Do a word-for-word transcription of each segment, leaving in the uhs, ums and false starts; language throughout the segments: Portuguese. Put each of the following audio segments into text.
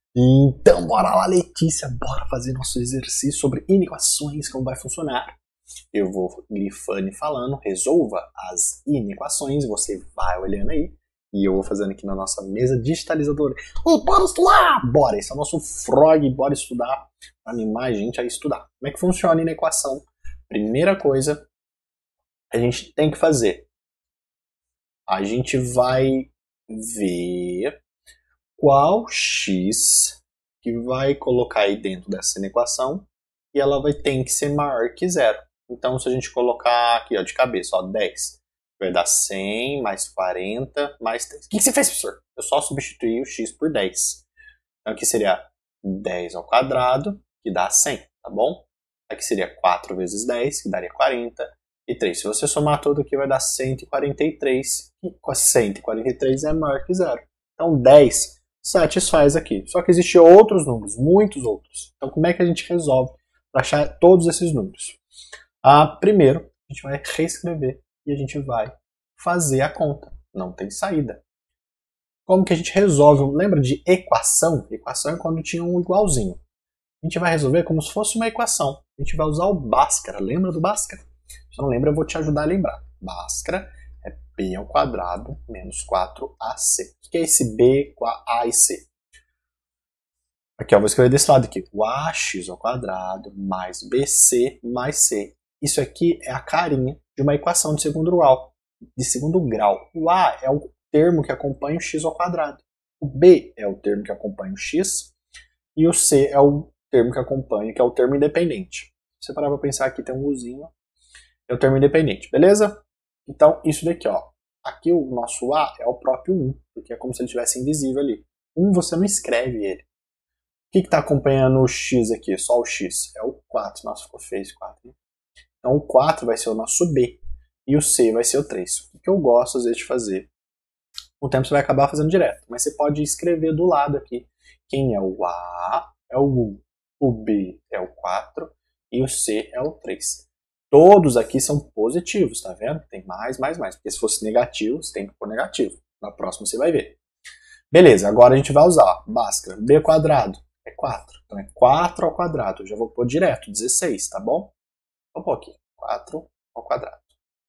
Então, bora lá, Letícia, bora fazer nosso exercício sobre inequações, como vai funcionar. Eu vou grifando e falando, resolva as inequações, você vai olhando aí, e eu vou fazendo aqui na nossa mesa digitalizadora. Oh, bora estudar! Bora, esse é o nosso Frog, bora estudar, para animar a gente a estudar. Como é que funciona a inequação? Primeira coisa, a gente tem que fazer. A gente vai ver qual x que vai colocar aí dentro dessa inequação e ela vai ter que ser maior que zero. Então, se a gente colocar aqui ó, de cabeça, ó, dez, vai dar cem mais quarenta mais três. O que você fez, professor? Eu só substituí o x por dez. Então, aqui seria dez ao quadrado, que dá cem, tá bom? Aqui seria quatro vezes dez, que daria quarenta, e três. Se você somar tudo aqui, vai dar cento e quarenta e três. E cento e quarenta e três é maior que zero. Então, dez satisfaz aqui. Só que existem outros números, muitos outros. Então, como é que a gente resolve para achar todos esses números? Ah, primeiro, a gente vai reescrever e a gente vai fazer a conta. Não tem saída. Como que a gente resolve? Lembra de equação? Equação é quando tinha um igualzinho. A gente vai resolver como se fosse uma equação. A gente vai usar o Bhaskara. Lembra do Bhaskara? Se não lembra, eu vou te ajudar a lembrar. Bhaskara é b ao quadrado menos quatro a c. O que é esse b, a e c? Aqui, ó, vou escrever desse lado aqui. O ax ao quadrado mais bc mais c. Isso aqui é a carinha de uma equação de segundo grau. De segundo grau. O a é o termo que acompanha o x ao quadrado. O b é o termo que acompanha o x. E o c é o termo que acompanha, que é o termo independente. Se você parar para pensar aqui, tem um uzinho. É o termo independente, beleza? Então, isso daqui, ó. Aqui o nosso a é o próprio um, porque é como se ele estivesse invisível ali. um você não escreve ele. O que está acompanhando o x aqui? Só o x. É o quatro. Nossa, ficou feio esse quatro. Né? Então, o quatro vai ser o nosso b. E o c vai ser o três. O que eu gosto, às vezes, de fazer? Com o tempo você vai acabar fazendo direto. Mas você pode escrever do lado aqui. Quem é o a é o um. O b é o quatro. E o c é o três. Todos aqui são positivos, tá vendo? Tem mais, mais, mais. Porque se fosse negativo, você tem que pôr negativo. Na próxima você vai ver. Beleza, agora a gente vai usar Bhaskara. B quadrado é quatro. Então é quatro ao quadrado. Eu já vou pôr direto, dezesseis, tá bom? Vou pôr aqui, quatro ao quadrado.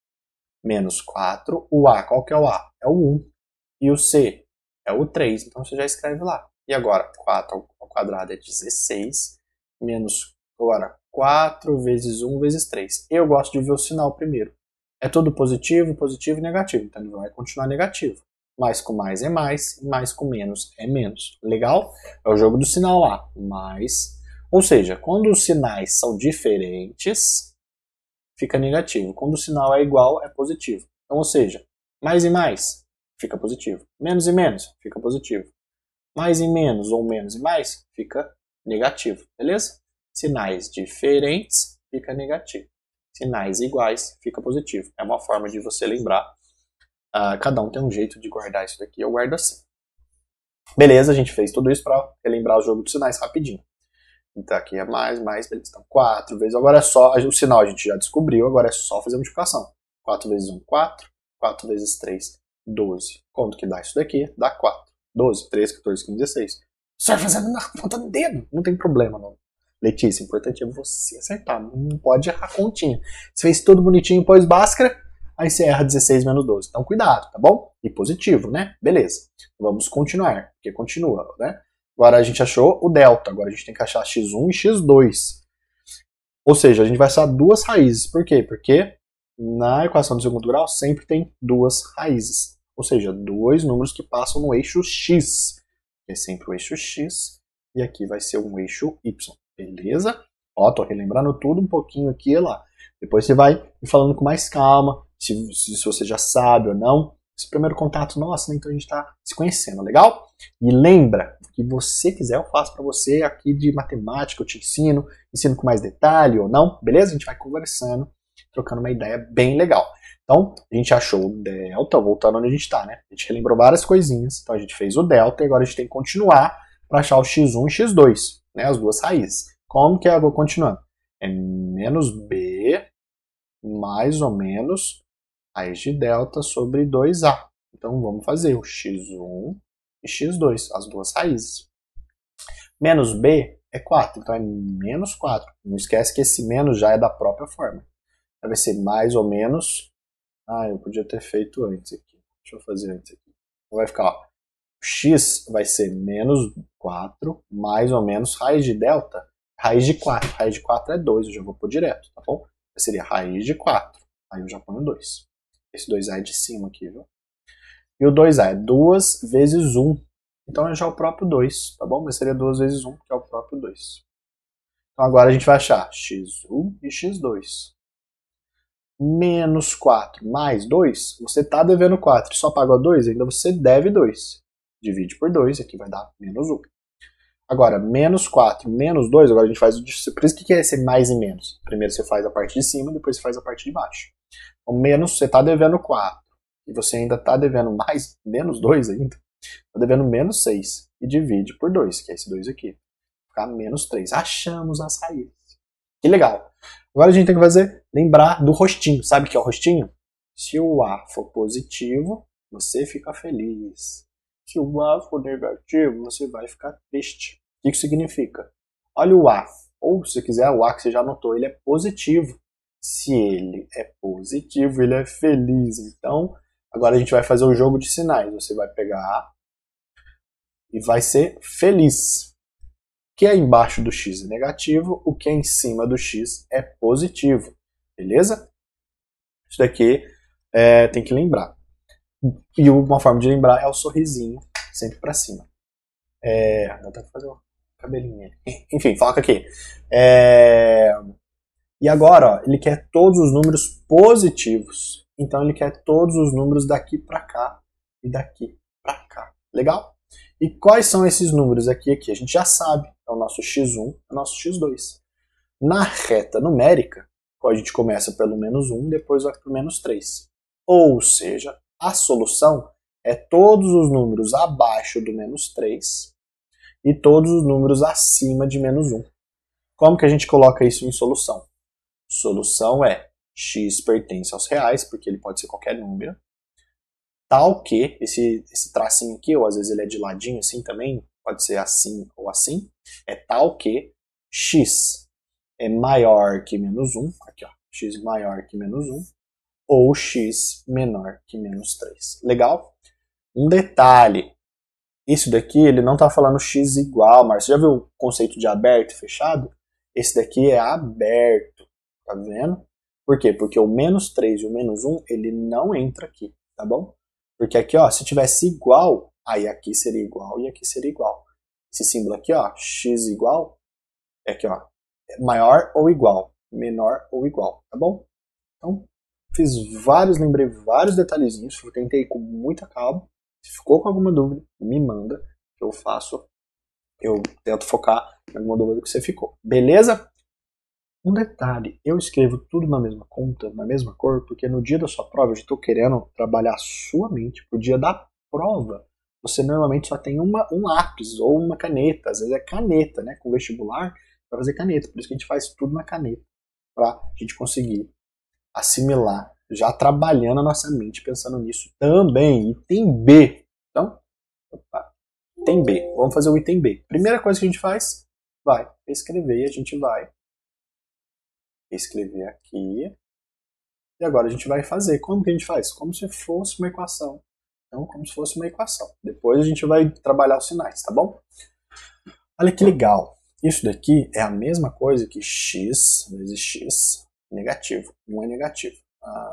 Menos quatro. O A, qual que é o A? É o um. E o C é o três. Então você já escreve lá. E agora, quatro ao quadrado é dezesseis. Menos, agora, quatro vezes um vezes três. Eu gosto de ver o sinal primeiro. É tudo positivo, positivo e negativo. Então ele vai continuar negativo. Mais com mais é mais, mais com menos é menos. Legal? É o jogo do sinal lá. Mais. Ou seja, quando os sinais são diferentes, fica negativo. Quando o sinal é igual, é positivo. Então, ou seja, mais e mais, fica positivo. Menos e menos, fica positivo. Mais e menos ou menos e mais, fica negativo. Beleza? Sinais diferentes, fica negativo. Sinais iguais, fica positivo. É uma forma de você lembrar. Uh, cada um tem um jeito de guardar isso daqui. Eu guardo assim. Beleza, a gente fez tudo isso para relembrar o jogo dos sinais rapidinho. Então aqui é mais, mais, beleza. Então quatro vezes. Agora é só. O sinal a gente já descobriu, agora é só fazer a multiplicação. quatro vezes um, quatro. quatro vezes três, doze. Quanto que dá isso daqui? Dá quatro. doze, treze, quatorze, quinze, dezesseis. Só fazendo na ponta do dedo. Não tem problema, não. Letícia, o importante é você acertar. Não pode errar a continha. Você fez tudo bonitinho, pôs Bhaskara, aí você erra dezesseis menos doze. Então cuidado, tá bom? E positivo, né? Beleza. Vamos continuar, porque continua, né? Agora a gente achou o delta. Agora a gente tem que achar x um e x dois. Ou seja, a gente vai achar duas raízes. Por quê? Porque na equação do segundo grau sempre tem duas raízes. Ou seja, dois números que passam no eixo x. É sempre o eixo x. E aqui vai ser um eixo y. Beleza? Ó, tô relembrando tudo um pouquinho aqui lá. Depois você vai me falando com mais calma. Se, se, se você já sabe ou não. Esse primeiro contato nosso, né? Então a gente está se conhecendo, legal? E lembra, o que você quiser eu faço para você aqui de matemática, eu te ensino, ensino com mais detalhe ou não, beleza? A gente vai conversando, trocando uma ideia bem legal. Então, a gente achou o delta, voltando onde a gente está, né? A gente relembrou várias coisinhas, então a gente fez o delta e agora a gente tem que continuar para achar o x um e x dois, né? As duas raízes. Como que eu vou continuando? É menos b, mais ou menos, raiz de delta sobre dois a. Então vamos fazer o x um e x dois, as duas raízes. Menos b é quatro, então é menos quatro. Não esquece que esse menos já é da própria forma. Então vai ser mais ou menos... Ah, eu podia ter feito antes aqui. Deixa eu fazer antes aqui. Então vai ficar, ó, x vai ser menos quatro, mais ou menos raiz de delta, raiz de quatro. Raiz de quatro é dois, eu já vou pôr direto, tá bom? Seria raiz de quatro. Aí eu já ponho dois. Esse dois a é de cima aqui, viu? E o dois a é duas vezes um. Então é já o próprio dois, tá bom? Mas seria duas vezes um, que é o próprio dois. Então agora a gente vai achar x um e x dois. Menos quatro mais dois, você está devendo quatro. Só pagou dois, ainda você deve dois. Divide por dois, aqui vai dar menos um. Agora, menos quatro menos dois, agora a gente faz o... Por isso que é ser mais e menos. Primeiro você faz a parte de cima, depois você faz a parte de baixo. Então, menos, você está devendo quatro. E você ainda está devendo mais, menos dois ainda. Está devendo menos seis. E divide por dois, que é esse dois aqui. Ficar menos três. Achamos as raízes. Que legal. Agora a gente tem que fazer, lembrar do rostinho. Sabe o que é o rostinho? Se o A for positivo, você fica feliz. Se o A for negativo, você vai ficar triste. O que isso significa? Olha o A. Ou, se você quiser, o A que você já anotou, ele é positivo. Se ele é positivo, ele é feliz. Então, agora a gente vai fazer o jogo de sinais. Você vai pegar A e vai ser feliz. O que é embaixo do X é negativo, o que é em cima do X é positivo. Beleza? Isso daqui é, tem que lembrar. E uma forma de lembrar é o sorrisinho, sempre para cima. É, dá até pra fazer o cabelinho nele. Enfim, foca aqui. É, e agora, ó, ele quer todos os números positivos. Então ele quer todos os números daqui para cá e daqui para cá. Legal? E quais são esses números aqui e aqui? A gente já sabe. É o nosso x um, é o nosso x dois. Na reta numérica, a gente começa pelo menos um, depois vai para o menos três. Ou seja, a solução é todos os números abaixo do menos três e todos os números acima de menos um. Como que a gente coloca isso em solução? Solução é x pertence aos reais, porque ele pode ser qualquer número, tal que, esse, esse tracinho aqui, ou às vezes ele é de ladinho assim também, pode ser assim ou assim, é tal que x é maior que menos um, aqui ó, x maior que menos um, ou x menor que menos três. Legal? Um detalhe, isso daqui ele não está falando x igual, mas você já viu o conceito de aberto e fechado? Esse daqui é aberto, tá vendo? Por quê? Porque o menos três e o menos um, ele não entra aqui, tá bom? Porque aqui, ó, se tivesse igual, aí aqui seria igual e aqui seria igual. Esse símbolo aqui, ó, x igual, é aqui, ó, maior ou igual, menor ou igual, tá bom? Então, fiz vários, lembrei vários detalhezinhos, eu tentei com muita calma. Se ficou com alguma dúvida, me manda, que eu faço, eu tento focar em alguma dúvida que você ficou. Beleza? Um detalhe, eu escrevo tudo na mesma conta, na mesma cor, porque no dia da sua prova eu já estou querendo trabalhar a sua mente. Pro dia da prova, você normalmente só tem uma, um lápis ou uma caneta, às vezes é caneta, né? Com vestibular, para fazer caneta, por isso que a gente faz tudo na caneta, para a gente conseguir assimilar, já trabalhando a nossa mente, pensando nisso também. Item B. Então, opa, item B. Vamos fazer o item B. Primeira coisa que a gente faz, vai escrever e a gente vai escrever aqui. E agora a gente vai fazer. Como que a gente faz? Como se fosse uma equação. Então, como se fosse uma equação. Depois a gente vai trabalhar os sinais, tá bom? Olha que legal. Isso daqui é a mesma coisa que x vezes x negativo. um é negativo. Ah,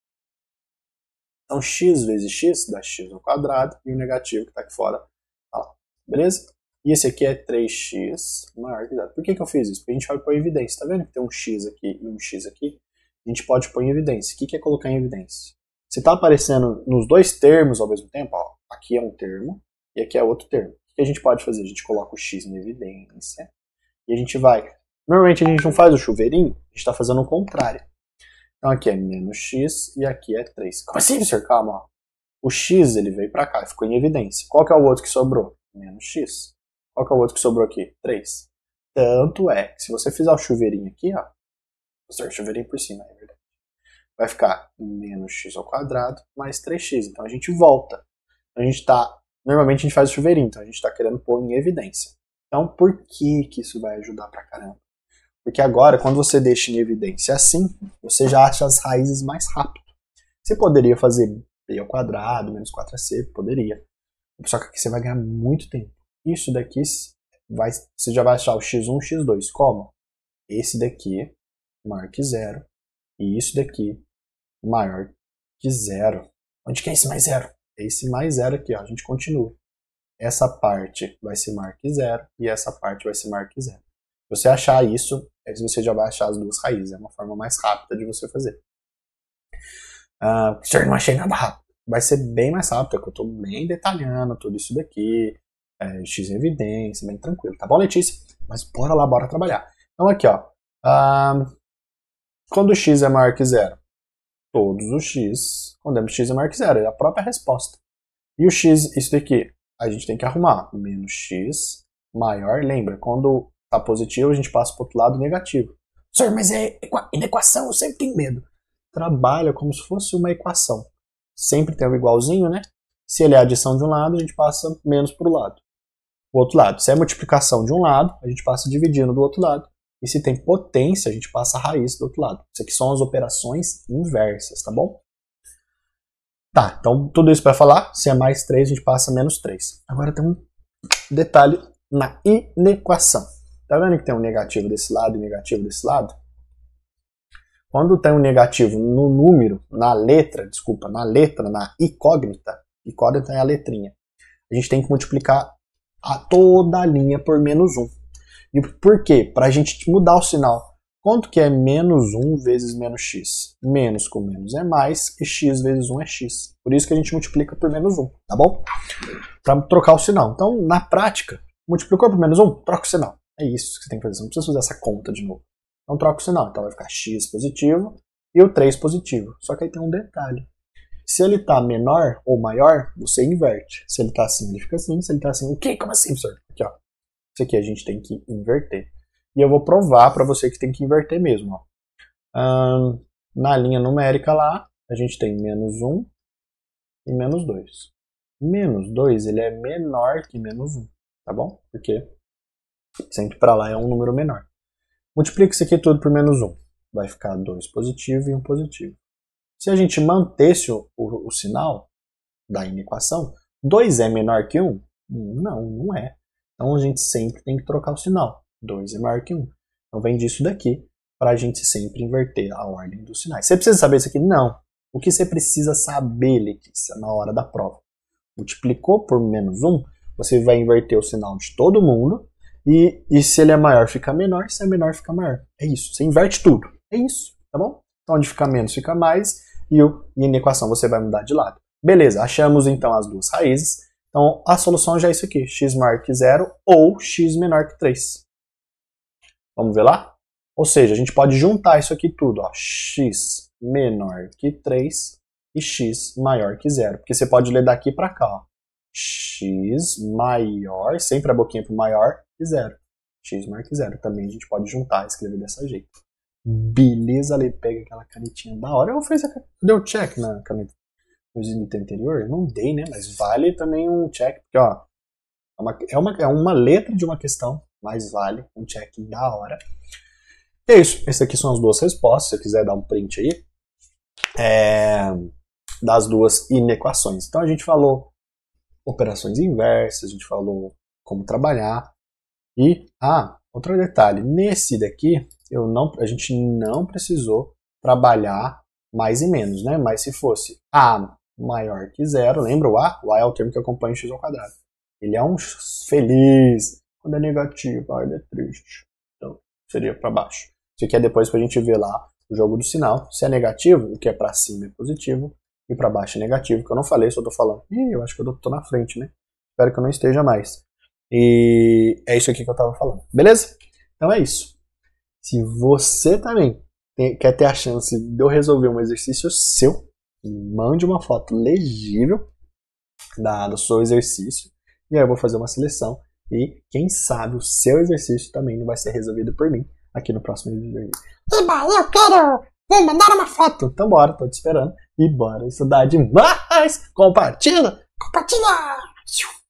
então, x vezes x dá x ao quadrado e o negativo que está aqui fora. Tá, beleza? E esse aqui é três x maior que zero. Por que, que eu fiz isso? Porque a gente vai pôr em evidência. Tá vendo que tem um x aqui e um x aqui? A gente pode pôr em evidência. O que, que é colocar em evidência? Se está aparecendo nos dois termos ao mesmo tempo, ó, aqui é um termo e aqui é outro termo. O que a gente pode fazer? A gente coloca o x em evidência e a gente vai... Normalmente a gente não faz o chuveirinho, a gente está fazendo o contrário. Então aqui é menos x e aqui é três. Como assim, professor? Calma, ó. O x ele veio para cá, ficou em evidência. Qual que é o outro que sobrou? Menos x. Qual que é o outro que sobrou aqui? três. Tanto é que se você fizer o chuveirinho aqui, ó, o chuveirinho por cima, é verdade, vai ficar menos x ao quadrado mais três x. Então a gente volta. A gente tá, normalmente a gente faz o chuveirinho, então a gente está querendo pôr em evidência. Então, por que que isso vai ajudar pra caramba? Porque agora, quando você deixa em evidência assim, você já acha as raízes mais rápido. Você poderia fazer b ao quadrado, menos quatro a c, poderia. Só que aqui você vai ganhar muito tempo. Isso daqui, vai, você já vai achar o x um, x dois. Como? Esse daqui maior que zero. E isso daqui maior que zero. Onde que é esse mais zero? É esse mais zero aqui, ó. A gente continua. Essa parte vai ser maior que zero e essa parte vai ser maior que zero. Se você achar isso, você já vai achar as duas raízes. É uma forma mais rápida de você fazer. Uh, senhor, não achei nada rápido. Vai ser bem mais rápido, porque eu estou bem detalhando tudo isso daqui. É, x em evidência, bem tranquilo. Tá bom, Letícia? Mas bora lá, bora trabalhar. Então aqui, ó. Uh, quando o x é maior que zero? Todos os x, quando é x é maior que zero. É a própria resposta. E o x, isso daqui, a gente tem que arrumar. Menos x maior. Lembra, quando tá positivo, a gente passa para o outro lado negativo. Senhor, mas é inequação, eu sempre tenho medo. Trabalha como se fosse uma equação. Sempre tem um igualzinho, né? Se ele é adição de um lado, a gente passa menos para o lado. O outro lado. Se é multiplicação de um lado, a gente passa dividindo do outro lado. E se tem potência, a gente passa a raiz do outro lado. Isso aqui são as operações inversas, tá bom? Tá, então tudo isso para falar. Se é mais três, a gente passa menos três. Agora tem um detalhe na inequação. Tá vendo que tem um negativo desse lado e negativo desse lado? Quando tem um negativo no número, na letra, desculpa, na letra, na incógnita, incógnita é a letrinha, a gente tem que multiplicar a toda a linha por menos um. E por quê? Para a gente mudar o sinal. Quanto que é menos um vezes menos x? Menos com menos é mais, e x vezes um é x. Por isso que a gente multiplica por menos um, tá bom? Para trocar o sinal. Então, na prática, multiplicou por menos um, troca o sinal. É isso que você tem que fazer, você não precisa fazer essa conta de novo. Então troca o sinal, então vai ficar x positivo e o três positivo. Só que aí tem um detalhe. Se ele está menor ou maior, você inverte. Se ele está assim, ele fica assim. Se ele está assim, o quê? Como assim, professor? Aqui, ó. Isso aqui a gente tem que inverter. E eu vou provar para você que tem que inverter mesmo. Ó. Hum, na linha numérica lá, a gente tem menos um e menos dois. Menos dois, ele é menor que menos um, tá bom? Porque sempre para lá é um número menor. Multiplica isso aqui tudo por menos um. Vai ficar dois positivo e um positivo. Se a gente mantesse o, o, o sinal da inequação, dois é menor que um? Não, não é. Então a gente sempre tem que trocar o sinal. dois é maior que um. Então vem disso daqui para a gente sempre inverter a ordem dos sinais. Você precisa saber isso aqui? Não. O que você precisa saber, Letícia, na hora da prova? Multiplicou por menos um, você vai inverter o sinal de todo mundo. E, e se ele é maior, fica menor. Se é menor, fica maior. É isso. Você inverte tudo. É isso. Tá bom? Então, onde fica menos, fica mais. E, o, e na equação você vai mudar de lado. Beleza. Achamos, então, as duas raízes. Então, a solução já é isso aqui. X maior que zero ou x menor que três. Vamos ver lá? Ou seja, a gente pode juntar isso aqui tudo. Ó. X menor que três e x maior que zero. Porque você pode ler daqui para cá. Ó. X maior, sempre a boquinha para maior, que zero. X maior que zero. Também a gente pode juntar e escrever dessa jeito. Beleza, ali pega aquela canetinha da hora. Eu fiz a deu check na caneta no item anterior? Eu não dei, né? Mas vale também um check, porque ó, é uma, é, uma, é uma letra de uma questão, mas vale um check da hora. E é isso. Essas aqui são as duas respostas. Se você quiser dar um print aí, é, das duas inequações. Então a gente falou operações inversas, a gente falou como trabalhar. E, ah, outro detalhe, nesse daqui, eu não, a gente não precisou trabalhar mais e menos, né? Mas se fosse A maior que zero, lembra o A? O A é o termo que acompanha o x ao quadrado. Ele é um feliz. Quando é negativo, ah, ele é triste. Então, seria para baixo. Isso aqui é depois para a gente ver lá o jogo do sinal. Se é negativo, o que é para cima é positivo. E para baixo é negativo, que eu não falei, só estou falando. Ih, eu acho que eu tô na frente, né? Espero que eu não esteja mais. E é isso aqui que eu estava falando. Beleza? Então é isso. Se você também tem, quer ter a chance de eu resolver um exercício seu, mande uma foto legível da, do seu exercício. E aí eu vou fazer uma seleção. E quem sabe o seu exercício também não vai ser resolvido por mim aqui no próximo vídeo. Eba, eu quero! Vou mandar uma foto! Então bora, tô te esperando. E bora estudar demais! Compartilha! Compartilha!